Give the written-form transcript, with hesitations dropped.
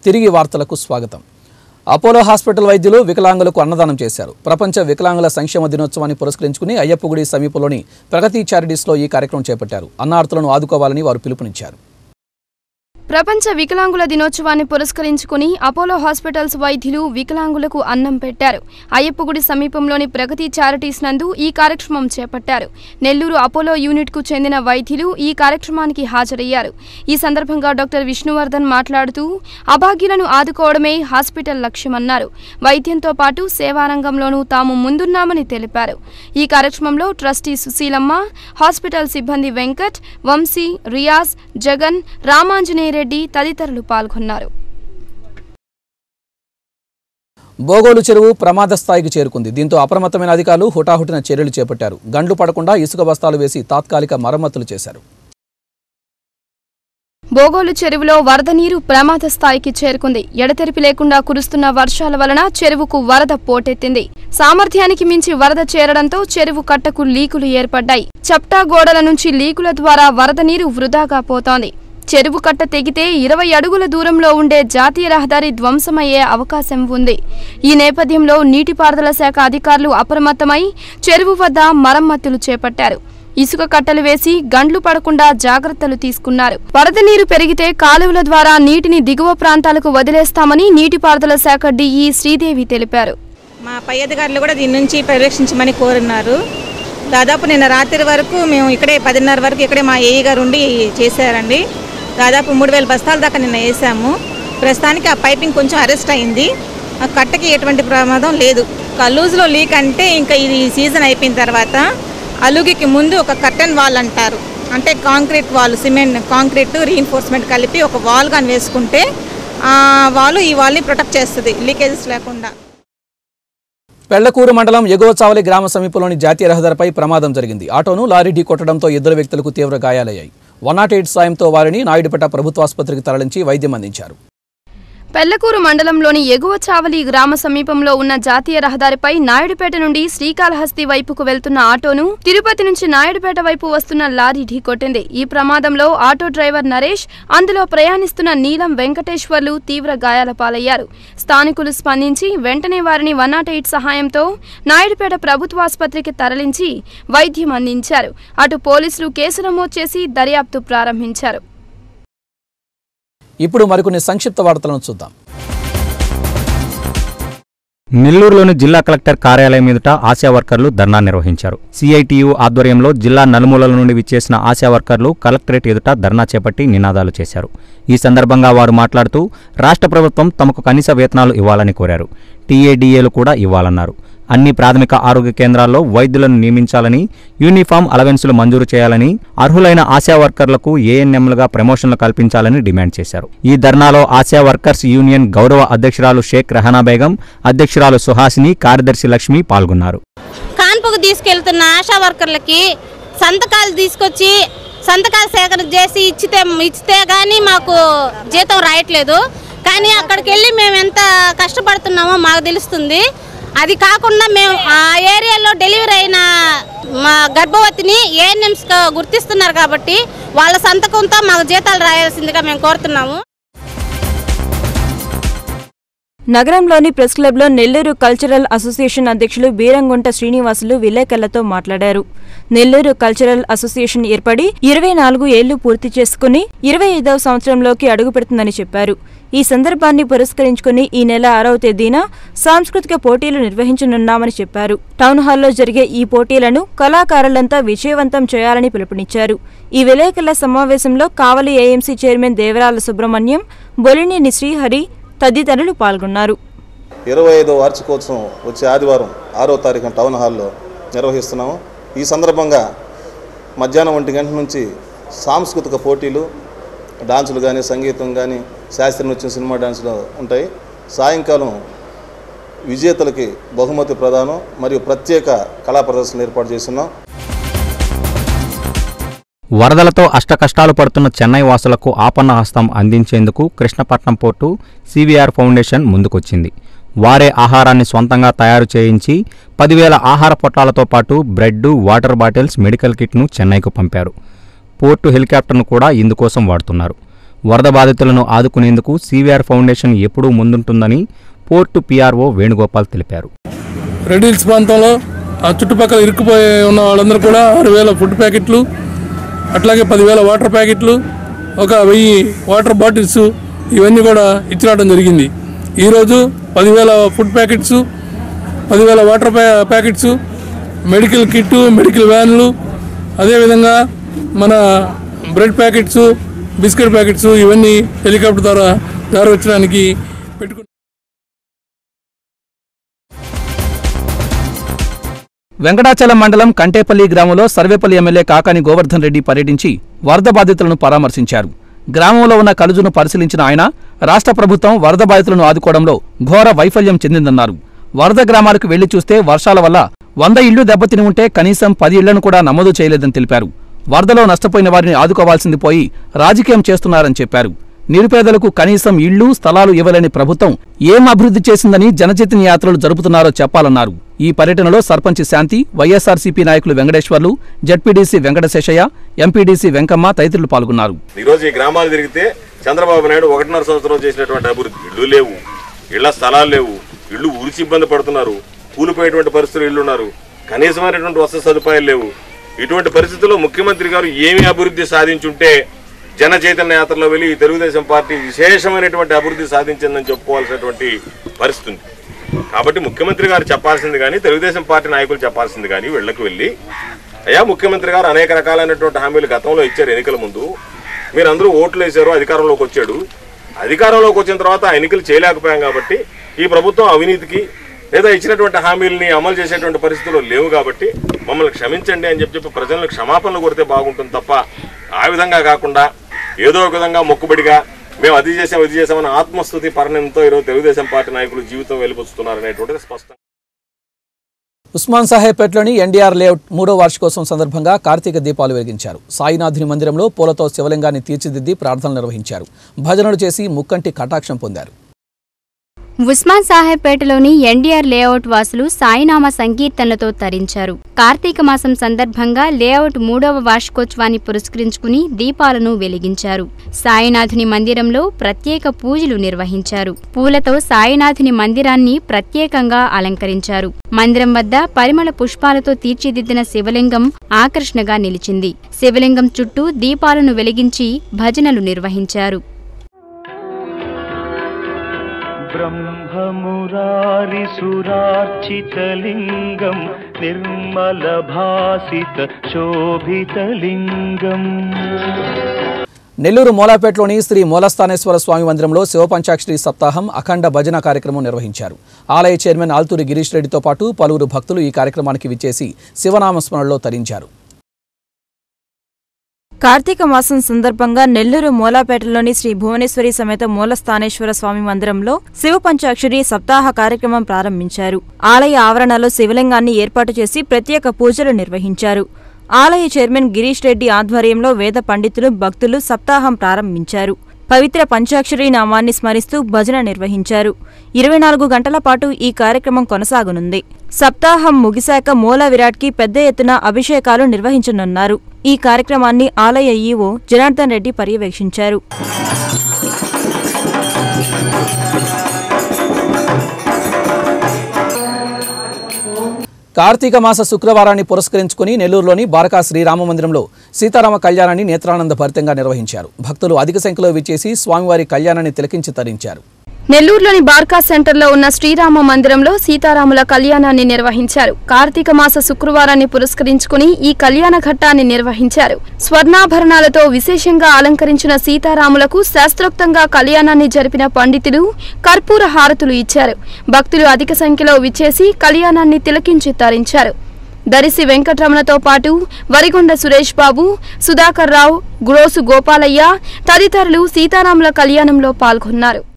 తిరిగి వార్తలకు స్వాగతం. అపోలో హాస్పిటల్ వైద్యులు వికలాంగులకు అన్నదానం చేశారు. ప్రపంచ వికలాంగుల సంక్షేమ దినోత్సవాన్ని పురస్కరించుకుని అయ్యప్పగుడి సమీపంలోని ప్రగతి చారిటీస్లో ఈ కార్యక్రమం చేపట్టారు. అన్నార్తులను ఆదుకోవాలని వారు పిలుపునిచ్చారు. ప్రపంచ వికలాంగుల దినోత్సవాన్ని పురస్కరించుకుని అపోలో హాస్పిటల్స్ వైద్యులు వికలాంగులకు అన్నం పెట్టారు. అయ్యప్పగుడి సమీపంలోని ప్రగతి చారిటీస్ నందు ఈ కార్యక్రమం చేపట్టారు. నెల్లూరు అపోలో యూనిట్కు చెందిన వైద్యులు ఈ కార్యక్రమానికి హాజరయ్యారు. ఈ సందర్భంగా డాక్టర్ విష్ణువర్ధన్ మాట్లాడుతూ అభాగ్యులను ఆదుకోవడమే హాస్పిటల్ లక్ష్యమన్నారు. వైద్యంతో పాటు సేవారంగంలోనూ తాము ముందున్నామని తెలిపారు. ఈ కార్యక్రమంలో ట్రస్టీ సుశీలమ్మ, హాస్పిటల్ సిబ్బంది వెంకట్, వంశీ, రియాజ్, జగన్, రామాంజనేయ రెడ్డి తదితరులు పాల్గొన్నారు. బోగోలు చెరువు ప్రమాద స్థాయికి చేరుకుంది. దీంతో అప్రమత్తమైన అధికారులు హుటాహుటిన చర్యలు చేపట్టారు. గండ్లు పడకుండా ఇసుక బస్తాలు వేసి తాత్కాలిక మరమ్మతులు చేశారు. బోగోలు చెరువులో వరద నీరు ప్రమాద స్థాయికి చేరుకుంది. ఎడతెరిపి లేకుండా కురుస్తున్న వర్షాల వలన చెరువుకు వరద పోటెత్తింది. సామర్థ్యానికి మించి వరద చేరడంతో చెరువు కట్టకు లీకులు ఏర్పడ్డాయి. చప్టా గోడల నుంచి లీకుల ద్వారా వరద నీరు వృధాగా పోతోంది. చెరువు కట్ట తెగితే 20 అడుగుల దూరంలో ఉండే జాతీయ రహదారి ధ్వంసమయ్యే అవకాశం ఉంది. ఈ నేపథ్యంలో నీటిపారుదల శాఖ అధికారులు అప్రమత్తమై చెరువు వద్ద మరమ్మతులు చేపట్టారు. ఇసుక కట్టలు వేసి గండ్లు పడకుండా జాగ్రత్తలు తీసుకున్నారు. వరద నీరు పెరిగితే కాలువల ద్వారా నీటిని దిగువ ప్రాంతాలకు వదిలేస్తామని నీటిపారుదల శాఖ డిఈ శ్రీదేవి తెలిపారు. మా పై అధికారులు కూడా దీని నుంచి పరిరక్షించమని కోరున్నారు. దాదాపు నిన్న రాత్రి వరకు మేము ఇక్కడే 10:30 వరకు ఇక్కడే మా ఏఈ గారు ఉండి చేశారండి. దాదాపు 3000 బస్తాల దాకా నిన్న వేసాము. ప్రస్తుతానికి ఆ పైపింగ్ కొంచెం అరెస్ట్ అయింది. ఆ కట్టకి ఎటువంటి ప్రమాదం లేదు. కల్లూజులో లీక్ అంటే ఇంకా ఇది సీజన్ అయిపోయిన తర్వాత అలుగికి ముందు ఒక కర్టన్ వాల్ అంటారు, అంటే concrete wall, cement concrete reinforcement కలిపి ఒక వాల్ కానీ వేసుకుంటే ఆ వాల్ ఈ వాల్ని ప్రొటెక్ట్ చేస్తుంది లీకేజెస్ లేకుండా. పెళ్లకూరు మండలం ఎగువ చావలి గ్రామ సమీపంలోని జాతీయ రహదారిపై ప్రమాదం జరిగింది. ఆటోను లారీ ఢీ కొట్టడంతో 2 వ్యక్తులకు తీవ్ర గాయాలయ్యాయి. 108 సాయంతో వారిని నాయుడుపేట ప్రభుత్వాసుపత్రికి తరలించి వైద్యం అందించారు. పెళ్లకూరు మండలంలోని ఎగువ చావలి గ్రామ సమీపంలో ఉన్న జాతీయ రహదారిపై నాయుడుపేట నుండి శ్రీకాళహస్తి వైపుకు వెళ్తున్న ఆటోను తిరుపతి నుంచి నాయుడుపేట వైపు వస్తున్న లారీ ఢీకొట్టింది. ఈ ప్రమాదంలో ఆటో డ్రైవర్ నరేష్, అందులో ప్రయాణిస్తున్న నీలం వెంకటేశ్వర్లు తీవ్ర గాయాల పాలయ్యారు. స్థానికులు స్పందించి వెంటనే వారిని 108 సహాయంతో నాయుడుపేట ప్రభుత్వాసుపత్రికి తరలించి వైద్యం అందించారు. అటు పోలీసులు కేసు నమోదు చేసి దర్యాప్తు ప్రారంభించారు. ఇప్పుడు మరికొన్ని సంక్షిప్త వార్తలను చూద్దాం. నెల్లూరులోని జిల్లా కలెక్టర్ కార్యాలయం ఎదుట ఆశా వర్కర్లు ధర్నా నిర్వహించారు. సిఐటియు ఆధ్వర్యంలో జిల్లా నలుమూలల నుండి విచ్చేసిన ఆశా వర్కర్లు కలెక్టరేట్ ఎదుట ధర్నా చేపట్టి నినాదాలు చేశారు. ఈ సందర్భంగా వారు మాట్లాడుతూ రాష్ట్ర ప్రభుత్వం తమకు కనీస వేతనాలు ఇవ్వాలని కోరారు. టీఏడీఏలు కూడా ఇవ్వాలన్నారు. అన్ని ప్రాథమిక ఆరోగ్య కేంద్రాల్లో వైద్యులను నియమించాలని, యూనిఫామ్ అలవెన్సులు మంజూరు చేయాలని, అర్హులైన ఆశా వర్కర్లకు ఏఎన్ఎంలుగా ప్రమోషన్లు కల్పించాలని డిమాండ్ చేశారు. ఈ ధర్నాలో ఆశా వర్కర్స్ యూనియన్ గౌరవ అధ్యక్షురాలు షేక్ రెహానా బేగం, అధ్యక్షురాలు సుహాసిని, కార్యదర్శి లక్ష్మి పాల్గొన్నారు. కాన్పుకు తీసుకెళ్తున్న ఆశా వర్కర్లకి సంతకాలు తీసుకొచ్చి సంతకాలు సేకరణ చేసి ఇచ్చితే కానీ మాకు జీతం రాయట్లేదు. కానీ అక్కడికి వెళ్ళి మేము ఎంత కష్టపడుతున్నామో మాకు తెలుస్తుంది. అది కాకుండా మేము ఆ ఏరియాలో డెలివరీ అయిన మా గర్భవతిని ఏఎన్ఎంస్ గుర్తిస్తున్నారు కాబట్టి వాళ్ళ సంతకంతో మాకు జీతాలు రాయాల్సిందిగా మేము కోరుతున్నాము. నగరంలోని ప్రెస్ క్లబ్లో నెల్లూరు కల్చరల్ అసోసియేషన్ అధ్యక్షులు బీరంగుంట శ్రీనివాసులు విలేకరులతో మాట్లాడారు. నెల్లూరు కల్చరల్ అసోసియేషన్ ఏర్పడి 24 ఏళ్లు పూర్తి చేసుకుని 25వ సంవత్సరంలోకి అడుగుపెడుతుందని చెప్పారు. ఈ సందర్భాన్ని పురస్కరించుకుని ఈ నెల 6వ తేదీన సాంస్కృతిక పోటీలు నిర్వహించనున్నామని చెప్పారు. టౌన్ హాల్లో జరిగే ఈ పోటీలను కళాకారులంతా విజయవంతం చేయాలని పిలుపునిచ్చారు. ఈ విలేకరుల సమావేశంలో కావలి ఏఎంసీ చైర్మన్ దేవరాల సుబ్రహ్మణ్యం, బొలినేని శ్రీహరి తదితరులు పాల్గొన్నారు. 25వ వార్షికోత్సవం వచ్చే ఆదివారం 6వ తారీఖున టౌన్ హాల్లో నిర్వహిస్తున్నాము. ఈ సందర్భంగా మధ్యాహ్నం 1 గంటల నుంచి సాంస్కృతిక పోటీలు, డాన్సులు కానీ, సంగీతం కానీ, శాస్త్రీయ నృత్యం, సినిమా డాన్సులు ఉంటాయి. సాయంకాలం విజేతలకి బహుమతి ప్రదానం మరియు ప్రత్యేక కళా ప్రదర్శనలు ఏర్పాటు చేస్తున్నాం. వరదలతో అష్టకష్టాలు పడుతున్న చెన్నై వాసులకు ఆపన్న హస్తం అందించేందుకు కృష్ణపట్నం పోర్టు సివిఆర్ ఫౌండేషన్ ముందుకొచ్చింది. వారే ఆహారాన్ని స్వంతంగా తయారు చేయించి 10,000 ఆహార పొట్లాలతో పాటు బ్రెడ్, వాటర్ బాటిల్స్, మెడికల్ కిట్ను చెన్నైకు పంపారు. పోర్టు హెలికాప్టర్ను కూడా ఇందుకోసం వాడుతున్నారు. వరద బాధితులను ఆదుకునేందుకు సివిఆర్ ఫౌండేషన్ ఎప్పుడూ ముందుంటుందని పోర్టు పిఆర్ఓ వేణుగోపాల్ తెలిపారు. రెడ్ హిల్స్ ప్రాంతంలో ఆ చుట్టుపక్కల ఇరుక్కుపోయి ఉన్న వాళ్ళందరూ కూడా 6,000 ఫుడ్ ప్యాకెట్లు, అట్లాగే 10,000 వాటర్ ప్యాకెట్లు, ఒక 1000 వాటర్ బాటిల్స్ ఇవన్నీ కూడా ఇచ్చిరావడం జరిగింది. ఈరోజు 10,000 food packets, 10,000 water packets, medical kit, medical వ్యాన్లు, అదేవిధంగా మన బ్రెడ్ ప్యాకెట్స్, బిస్కెట్ ప్యాకెట్స్ ఇవన్నీ హెలికాప్టర్ ద్వారా జారవచ్చడానికి పెట్టుకున్నాం. వెంకటాచలం మండలం కంటేపల్లి గ్రామంలో సర్వేపల్లి ఎమ్మెల్యే కాకాని గోవర్ధన్ రెడ్డి పర్యటించి వరద బాధితులను పరామర్శించారు. గ్రామంలో ఉన్న కలుజును పరిశీలించిన ఆయన రాష్ట్ర ప్రభుత్వం వరద బాధితులను ఆదుకోవడంలో ఘోర వైఫల్యం చెందిందన్నారు. వరద గ్రామాలకు వెళ్లి చూస్తే వర్షాల వల్ల 100 ఇళ్లు దెబ్బతిని ఉంటే కనీసం 10 ఇళ్లను కూడా నమోదు చేయలేదని తెలిపారు. వరదలో నష్టపోయిన వారిని ఆదుకోవాల్సింది పోయి రాజకీయం చేస్తున్నారని చెప్పారు. నిరుపేదలకు కనీసం ఇళ్లు, స్థలాలు ఇవ్వలేని ప్రభుత్వం ఏం అభివృద్ధి చేసిందని జనచైతన్య యాత్రలు జరుపుతున్నారో చెప్పాలన్నారు. ఈ పర్యటనలో సర్పంచ్ శాంతి, వైఎస్ఆర్సీపీ నాయకులు వెంకటేశ్వర్లు, జడ్పీడీసీ వెంకటశేషయ్య, ఎంపీడీసీ వెంకమ్మ తదితరులు పాల్గొన్నారు. ఈరోజు ఈ గ్రామాలు తిరిగితే చంద్రబాబు నాయుడు 1.5 సంవత్సరం చేసినటువంటి అభివృద్ధి, ఇళ్లు లేవు, ఇళ్ల స్థలాలు లేవు, ఇళ్లు ఊరిచి ఇబ్బంది పడుతున్నారు, కూలిపోయేటువంటి పరిస్థితులు ఇళ్లున్నారు, కనీసమైనటువంటి వసతి సదుపాయాలు లేవు. ఇటువంటి పరిస్థితుల్లో ముఖ్యమంత్రి గారు ఏమి అభివృద్ధి సాధించుంటే జన చైతన్య యాత్రలో వెళ్ళి తెలుగుదేశం పార్టీ విశేషమైనటువంటి అభివృద్ధి సాధించిందని చెప్పుకోవాల్సినటువంటి పరిస్థితి ఉంది. కాబట్టి ముఖ్యమంత్రి గారు చెప్పాల్సింది కానీ, తెలుగుదేశం పార్టీ నాయకులు చెప్పాల్సింది కానీ వీళ్ళకి వెళ్ళి, అయ్యా ముఖ్యమంత్రి గారు అనేక రకాలైనటువంటి హామీలు గతంలో ఇచ్చారు. ఎన్నికల ముందు మీరందరూ ఓట్లు వేశారు, అధికారంలోకి వచ్చాడు. అధికారంలోకి వచ్చిన తర్వాత ఆ ఎన్నికలు చేయలేకపోయాం కాబట్టి ఈ ప్రభుత్వం అవినీతికి లేదా ఇచ్చినటువంటి హామీలని అమలు చేసేటువంటి పరిస్థితుల్లో లేవు కాబట్టి మమ్మల్ని క్షమించండి అని చెప్పి ప్రజలను క్షమాపణలు కొడితే బాగుంటుంది తప్ప ఆ విధంగా కాకుండా ఏదో ఒక విధంగా మొక్కుబడిగా మేము అది చేసామని ఆత్మస్తుతి పరిణయంతో ఈరోజు తెలుగుదేశం పార్టీ నాయకులు జీవితం వెలిపుస్తున్నారనేటువంటిది స్పష్టం. ఉస్మాన్ సాహెబ్పేటలోని ఎన్టీఆర్ లేఅవుట్ 3వ వార్షికోత్సవం సందర్భంగా కార్తీక దీపాలు వెలిగించారు. సాయినాథుని మందిరంలో పూలతో శివలింగాన్ని తీర్చిదిద్ది ప్రార్థనలు నిర్వహించారు. భజనలు చేసి ముక్కంటి కటాక్షం పొందారు. ఉస్మాన్ సాహెబ్పేటలోని ఎన్టీఆర్ లేఅవుట్ వాసులు సాయినామ సంకీర్తనలతో తరించారు. కార్తీక మాసం సందర్భంగా లేఅవుట్ 3వ వార్షికోత్సవాన్ని పురస్కరించుకుని దీపాలను వెలిగించారు. సాయినాథుని మందిరంలో ప్రత్యేక పూజలు నిర్వహించారు. పూలతో సాయినాథుని మందిరాన్ని ప్రత్యేకంగా అలంకరించారు. మందిరం వద్ద పరిమళ పుష్పాలతో తీర్చిదిద్దిన శివలింగం ఆకర్షణగా నిలిచింది. శివలింగం చుట్టూ దీపాలను వెలిగించి భజనలు నిర్వహించారు. బ్రహ్మమురారి సురార్చితలింగం నిర్మల భాసిత శోభితలింగం. నెల్లూరు మూలాపేటలోని శ్రీ మూలస్థానేశ్వర స్వామి మందిరంలో శివపంచాక్షరి సప్తాహం అఖండ భజన కార్యక్రమం నిర్వహించారు. ఆలయ చైర్మన్ ఆల్తూరి గిరీష్ రెడ్డితో పాటు పలువురు భక్తులు ఈ కార్యక్రమానికి విచ్చేసి శివనామస్మరణలో తరించారు. కార్తీక మాసం సందర్భంగా నెల్లూరు మూలాపేటలోని శ్రీ భువనేశ్వరి సమేత మూలస్థానేశ్వర స్వామి మందిరంలో శివ పంచాక్షరి సప్తాహ కార్యక్రమం ప్రారంభించారు. ఆలయ ఆవరణలో శివలింగాన్ని ఏర్పాటు చేసి ప్రత్యేక పూజలు నిర్వహించారు. ఆలయ చైర్మన్ గిరీష్ రెడ్డి ఆధ్వర్యంలో వేద పండితులు, భక్తులు సప్తాహం ప్రారంభించారు. పవిత్ర పంచాక్షరి నామాన్ని స్మరిస్తూ భజన నిర్వహించారు. 24 గంటల పాటు ఈ కార్యక్రమం కొనసాగనుంది. సప్తాహం ముగిశాక మూల విరాట్కి పెద్ద ఎత్తున అభిషేకాలు నిర్వహించనున్నారు. ఈ కార్యక్రమాన్ని ఆలయ ఈవో జనార్దన్ రెడ్డి పర్యవేక్షించారు. కార్తీక మాస శుక్రవారాన్ని పురస్కరించుకుని నెల్లూరులోని బారకా శ్రీరామ మందిరంలో సీతారామ కళ్యాణాన్ని నేత్రానంద భరితంగా నిర్వహించారు. భక్తులు అధిక సంఖ్యలో విచ్చేసి స్వామివారి కళ్యాణాన్ని తిలకించి తరించారు. నెల్లూరులోని బార్కా సెంటర్లో ఉన్న శ్రీరామ మందిరంలో సీతారాముల కళ్యాణాన్ని నిర్వహించారు. కార్తీక మాస శుక్రవారాన్ని పురస్కరించుకుని ఈ కళ్యాణ ఘట్టాన్ని నిర్వహించారు. స్వర్ణాభరణాలతో విశేషంగా అలంకరించిన సీతారాములకు శాస్త్రోక్తంగా కళ్యాణాన్ని జరిపిన పండితులు కర్పూర హారతులు ఇచ్చారు. భక్తులు అధిక సంఖ్యలో విచ్చేసి కళ్యాణాన్ని తిలకించి తరించారు. దరిసి వెంకటరమణతో పాటు వరిగొండ సురేష్ బాబు, సుధాకర్ రావు, గ్రోసు గోపాలయ్య తదితరులు సీతారాముల కళ్యాణంలో పాల్గొన్నారు.